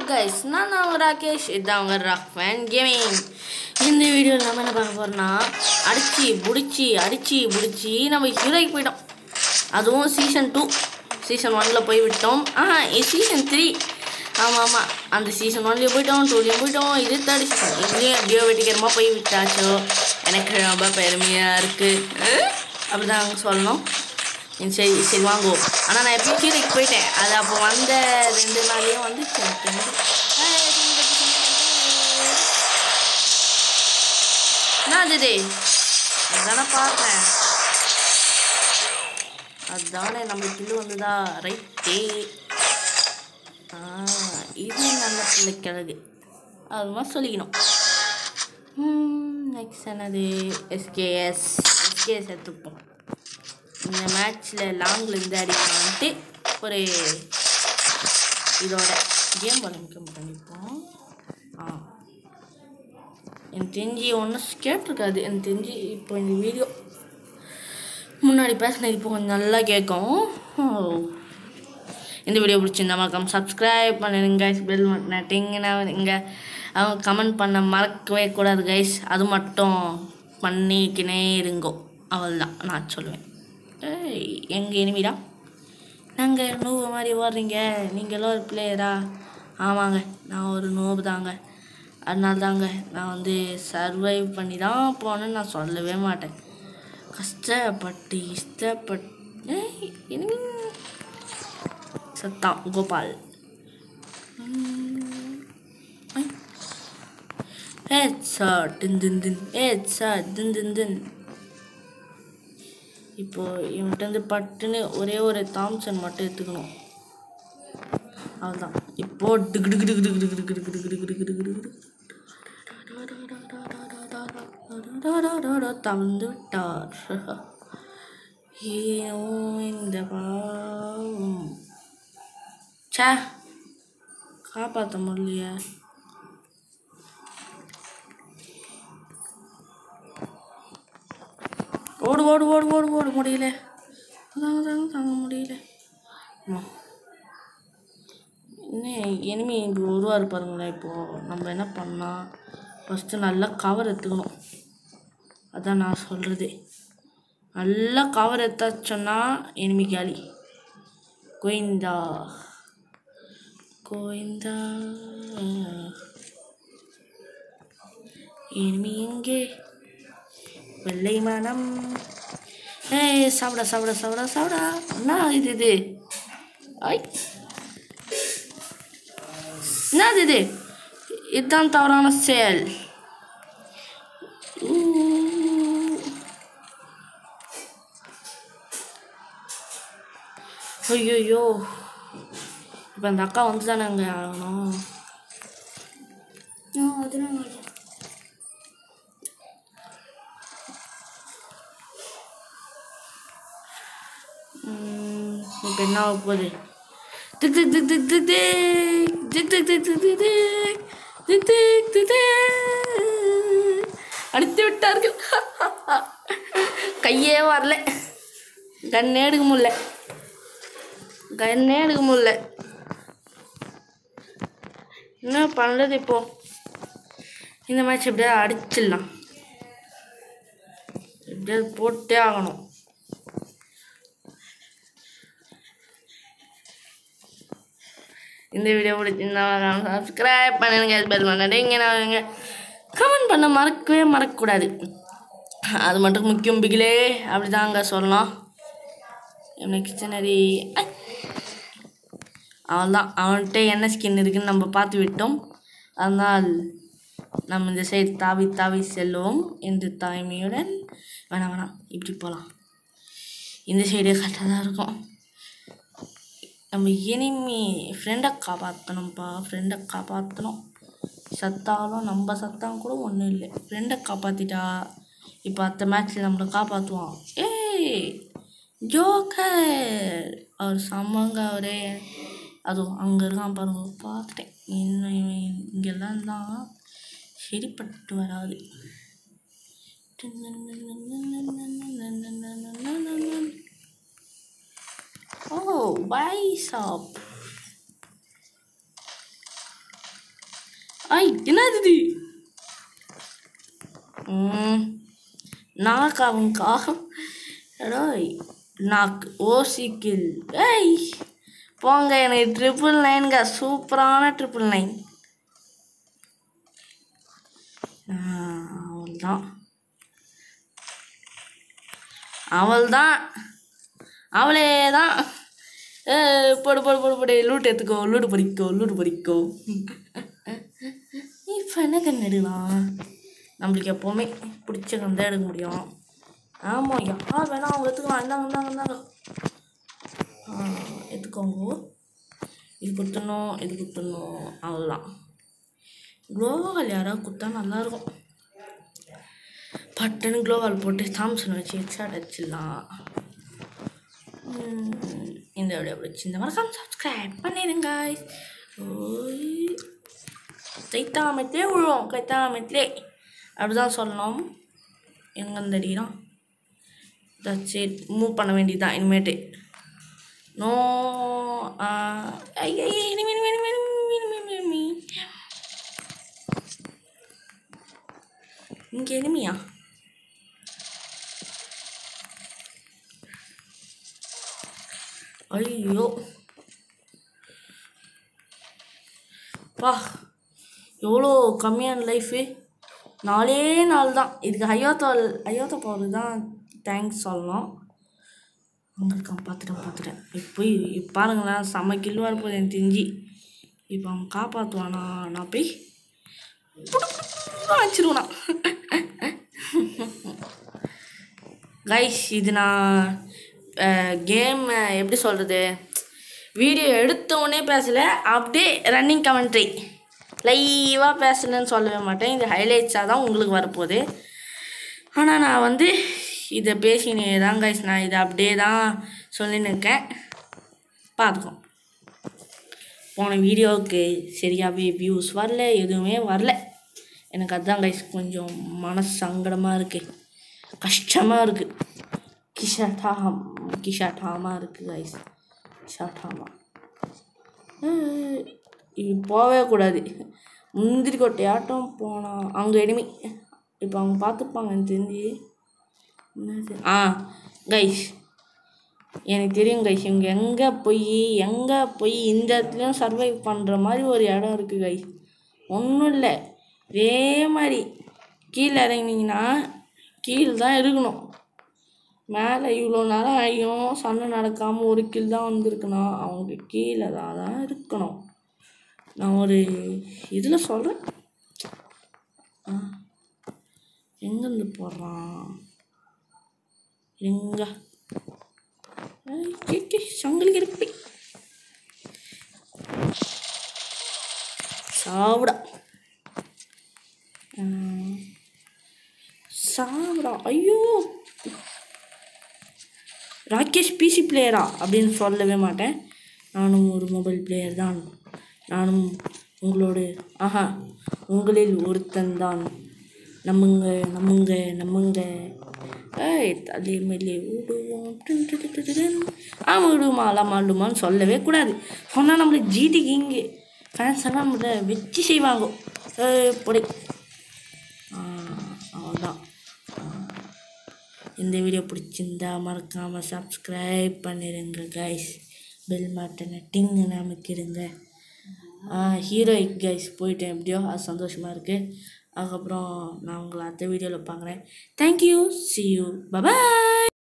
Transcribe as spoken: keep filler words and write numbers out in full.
guys, நான் தான் ராகேஷ். இதான் உங்க ராக்மேன் கேமிங். இந்த வீடியோவில் நம்ம என்ன பார்க்க போறோம்னா, அடிச்சு புடிச்சு அடிச்சு புடிச்சு நம்ம ஹீரோய்க்கு போயிட்டோம். அதுவும் சீசன் டூ சீசன் ஒன்ல போய் விட்டோம். ஆஹா சீசன் த்ரீ ஆமாம் ஆமாம் அந்த சீசன் ஒன்லேயும் போயிட்டோம், டூலேயும் போயிட்டோம். இது தேர்ட் சீசன் இதுலேயும் எப்படியோ வெட்டிக்கிறமா போய் விட்டாச்சோ. எனக்கு ரொம்ப பெருமையாக இருக்குது, அப்படிதான் சொல்லணும். சரி சரி வாங்குவோம். ஆனால் நான் எப்பயும் கீழேக்கு போயிட்டேன். அது அப்போ வந்த ரெண்டு நாளையும் வந்து என்ன அது அதானே பார்க்குறேன். அதுதானே நம்ம கில்லு வந்ததா? ரைட்டே. இது நல்ல பிள்ளை கிழகு, அது மாதிரி சொல்லிக்கணும். நெக்ஸ்ட் என்னது? எஸ்கேஎஸ் எஸ்கேஎஸ் எடுத்துப்போம். இந்த மேட்ச்சில் லாங்கில் இருந்து அடிக்கலான்ட்டு ஒரு இதோட கேம் வளர்க்க பண்ணிப்போம். ஆ எனக்கு தெரிஞ்சு ஒன்றும் கேட்டிருக்காது. எனக்கு தெரிஞ்சு இப்போ இந்த வீடியோ முன்னாடி பேசினது இப்போ கொஞ்சம் நல்லா கேட்கும். இந்த வீடியோ பிடிச்சிருந்தா மறக்காம சப்ஸ்கிரைப் பண்ணுங்க கைஸ். பெல் நட்டிங்கன்னா இங்கே அவங்க கமெண்ட் பண்ண மறக்கவே கூடாது கைஸ். அது மட்டும் பண்ணிக்கினே இருங்கோ, அவள்தான் நான் சொல்லுவேன். ஏய் எங்கள் இனிமிடா, நாங்கள் நூபு மாதிரி ஓடுறீங்க, நீங்களும் ஒரு பிளேயரா? ஆமாங்க, நான் ஒரு நூபு தாங்க. அதனால தாங்க நான் வந்து சர்வைவ் பண்ணி தான் போனேன்னு நான் சொல்லவே மாட்டேன். கஷ்டப்பட்டு இஷ்டப்பட்டு இனிமே சத்தான் கோபால். ஹேட் சார் தின் தின் தின் ஹேட் சார் தின் தின் தின். இப்போ இவன்கிட்ட வந்து பட்டுன்னு ஒரே ஒரு தாம்சன் மட்டும் எடுத்துக்கணும், அதுதான். இப்போ டிகு டிகு டிகு டிகு டிகு டிகு டிகு டிகு டிகு டிகு டிகு தந்து விட்டார். ஏனோ இந்த பாவம் சே காப்பாற்ற முடியலையே. ஓடு ஓடு ஓடு ஓடு ஓடு முடியல, தாங்க தாங்க தாங்க முடியல. இன்னும் எனிமி இப்படி உருவாரு பாருங்களேன். இப்போது நம்ம என்ன பண்ணால் ஃபஸ்ட்டு நல்லா கவர் எடுத்துக்கணும். அதான் நான் சொல்கிறது. நல்லா கவர் எடுத்தாச்சோன்னா எனிமி காலி. கோயிந்தா கோயிந்தா எனிமி எங்கே? வெள்ளை மனம். ஏய் சாப்பிட சாப்பிட சாப்பிட சாப்பிடா. என்ன இது இது ஐ என்னது இது? இதுதான் தவறான செயல். ஐயோ இப்போ அந்த அக்கா வந்து தானே அங்கே ஆகணும். அதெல்லாம் இப்போ என்ன ஆக போகுது? திக் திக் திக் திக் திக் திக் திக் திக் திக் திக் திக் திக் திக் திக் அடித்து விட்டார்கள். கையே வரல, கண்ணே எடுக்க முடியல, கண்ணே எடுக்க முடியல. என்ன பண்ணுறது இப்போ? இந்த மேட்ச் எப்படியாவது அடிச்சிடலாம், எப்படியாவது போட்டே ஆகணும். இந்த வீடியோ பிடிச்சிருந்தா சப்ஸ்கிரைப் பண்ணுங்க, பெல் பண்ணுங்க, கமெண்ட் பண்ண மறக்கவே மறக்கக்கூடாது. அது மட்டும் முக்கியம் பிகிலே, அப்படி தாங்க சொல்லலாம். நெக்ஸ்ட் என்னது? அவன்தான், அவன்கிட்ட என்ன ஸ்கின் இருக்குன்னு நம்ம பார்த்து விட்டோம். அதனால் நம்ம இந்த சைடு தாவி தாவி செல்வோம் என்று தாய்மையுடன். வேணாம் வேணாம் இப்படி போகலாம், இந்த சைடே கரெக்டாக தான் இருக்கும். நம்ம எனிமி ஃப்ரெண்டை காப்பாற்றணும்ப்பா, ஃப்ரெண்டை காப்பாற்றணும். சத்தாலும் நம்ம சத்தாலும் கூட ஒன்றும் இல்லை, ஃப்ரெண்டை காப்பாற்றிட்டா இப்போ அடுத்த மேட்ச்சில் நம்மளை காப்பாற்றுவான். ஏய் ஜோக்கர், அவர் சம்மங்க அவரே. அதுவும் அங்கே இருக்கான் பாருங்க, பார்த்துட்டேன். இன்னும் இங்கெல்லாம் தான் சரிப்பட்டு வராது. Oh, why up? ஐ என்னது இது நாக்கு அவங்கா டேய் நாக்கு ஓசிக்கில் ஏய் போங்க எனக்கு ட்ரிபிள் நைன்ங்க சூப்பரான ட்ரிபிள் நைன் அவள்தான் அவள்தான் அவளே தான் போடு போடு போடு போடு லூட் எடுத்துக்கோ லூடு பறிக்கோ லூடு பறிக்கோ இப்போ என்ன கண் எடுக்கலாம் நம்மளுக்கு எப்போவுமே பிடிச்ச கண் தான் எடுக்க முடியும் ஆமாம் யார் வேணால் அவங்க எடுத்துக்கலாம் இந்தாங்க இந்தாங்க இந்தாங்க எடுத்துக்கோங்க இது குத்தணும் இது குத்தணும் அவ்வளோதான் க்ளோவால் யாராவது குத்தா நல்லாயிருக்கும் பட்டுன்னு க்ளோவால் போட்டு தாம்சன் வச்சு ஹெட்ஷாட் அடிச்சிடலாம் இந்த வீடியோ பிடிச்சி இந்த மறக்காம சப்ஸ்கிரைப் பண்ணிடுங்க கைத்தாமத்திலே விழுவோம் கைத்தாமத்திலே அப்படிதான் சொல்லணும் எங்கேருந்து அடிக்கிறான் தட்ஸ் இட் மூவ் பண்ண வேண்டியதுதான் இனிமேட்டு நோ இங்கே எனிமியா ஐயோ பா எவ்வளோ கம்மியான லைஃபு நாலே நாள் தான் இதுக்கு ஐயோத்தா ஐயோத்தா பவர் தான் தேங்க்ஸ் சொல்லணும் அங்கே இருக்கான் பார்த்துட்டேன் பார்த்துட்டேன் இப்போ இப்போ பாருங்களேன் செம்ம கில் வரப்போது எனக்கு தெரிஞ்சு இப்போ அவன் காப்பாற்றுவானா நான் போய் வச்சிருவேண்ணா கைஸ் இது நான் கேம் எப்படி சொல்கிறது வீடியோ எடுத்தோடனே பேசலை அப்படியே ரன்னிங் கமெண்ட்ரி லைவாக பேசலன்னு சொல்லவே மாட்டேன் இது ஹைலைட்ஸாக தான் உங்களுக்கு வரப்போகுது ஆனால் நான் வந்து இதை பேசினே தான் கைஸ் நான் இதை அப்படியே தான் சொல்லின்னு இருக்கேன் பார்த்துக்கோ போன வீடியோவுக்கு சரியாகவே வியூஸ் வரல எதுவுமே வரல எனக்கு அதுதான் கைஸ் கொஞ்சம் மனசு சங்கடமாக இருக்குது கஷ்டமாக இருக்குது கிஷாட்டாம் கிஷாட்டாமாக இருக்குது கைஸ் கிஷாட்டாமா இது போகவே கூடாது முந்திரி கொட்டையாட்டம் போனால் அவங்க எனிமி இப்போ அவங்க பார்த்துப்பாங்க எனக்கு தெரிஞ்சு என்னது ஆ கைஸ் எனக்கு தெரியும் கைஸ் இவங்க எங்கே போய் எங்கே போய் இந்த இடத்துலையும் சர்வைவ் பண்ணுற மாதிரி ஒரு இடம் இருக்குது கைஸ் ஒன்றும் இல்லை இதே மாதிரி கீழே இறங்கினீங்கன்னா கீழே தான் இருக்கணும் மேலே இவ்வளோ நேரம் ஆகியும் சண்டை நடக்காமல் ஒரு கீழ் தான் வந்திருக்குன்னா அவங்க கீழே தான் தான் இருக்கணும் நான் ஒரு இதில் சொல்கிறேன் ஆ எங்கேருந்து போடுறான் எங்க சங்கிலி கிருப்பி சாப்பிடா சாப்பிடா ஐயோ ராகேஷ் பிசி பிளேயரா அப்படின்னு சொல்லவே மாட்டேன் நானும் ஒரு மொபைல் பிளேயர் தான் நானும் உங்களோடு ஆஹா உங்களில் ஒருத்தன்தான் நம்முங்க நம்முங்க நம்முங்க ஏய் தள்ளி மேலே விடுவோம் ஆமாம் விடுவோமா அலாம் ஆடுமான்னு சொல்லவே கூடாது சொன்னால் நம்மளுக்கு ஜிடி கிங்கு ஃபேன்ஸ் எல்லாம் நம்மளை வச்சு செய்வாங்க பொடி அவ்வளோதான் இந்த வீடியோ பிடிச்சிருந்தா மறக்காமல் சப்ஸ்கிரைப் பண்ணிடுங்க கைஸ் பெல் பட்டனை டிங்கு நமக்கிடுங்க ஹீரோயிக் கைஸ் போயிட்டேன் எப்படியோ அது சந்தோஷமாக இருக்குது அதுக்கப்புறம் நான் உங்களை அடுத்த வீடியோவில் பார்க்குறேன் தேங்க்யூ சி யூ பபாய்